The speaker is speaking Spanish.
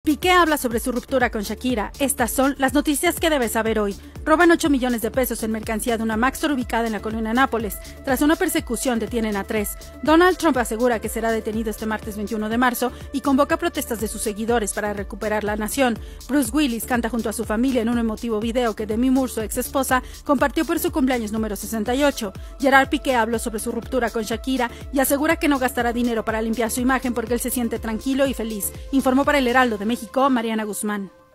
Piqué habla sobre su ruptura con Shakira. Estas son las noticias que debes saber hoy. Roban 8 millones de pesos en mercancía de una Mac Store ubicada en la colonia Nápoles. Tras una persecución detienen a 3. Donald Trump asegura que será detenido este martes 21 de marzo y convoca protestas de sus seguidores para recuperar la nación. Bruce Willis canta junto a su familia en un emotivo video que Demi Moore, su ex esposa, compartió por su cumpleaños número 68. Gerard Piqué habló sobre su ruptura con Shakira y asegura que no gastará dinero para limpiar su imagen porque él se siente tranquilo y feliz. Informó para El Heraldo de México, Mariana Guzmán.